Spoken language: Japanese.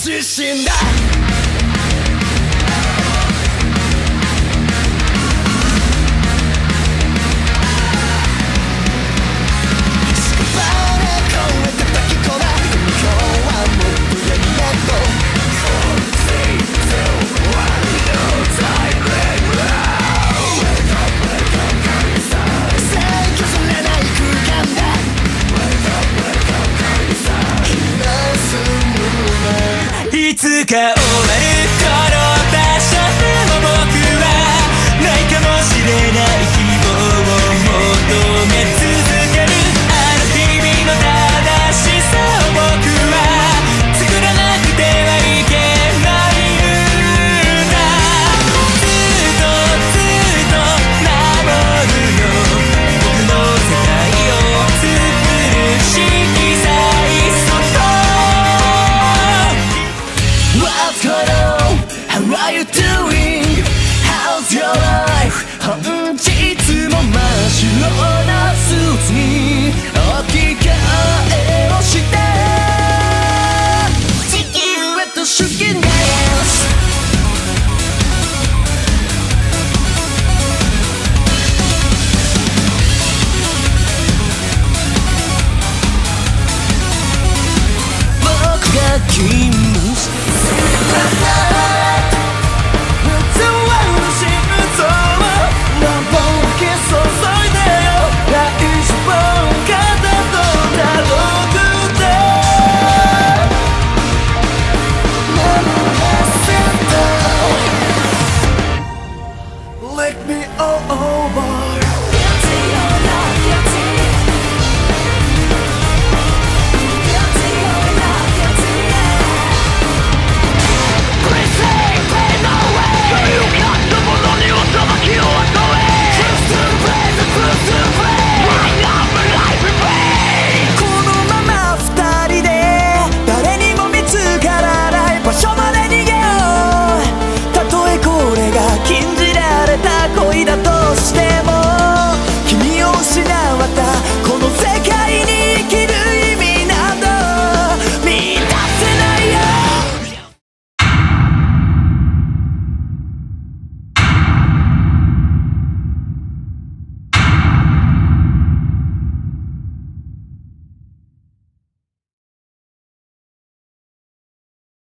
し死んだいつか終わるこの場所でも僕はないかもしれない希望を求め続けるあの日々の正しさを僕は作らなくてはいけないんだずっとずっと守るよ僕の世界を作る色彩そっと What's going on? How are you doing? How's your life?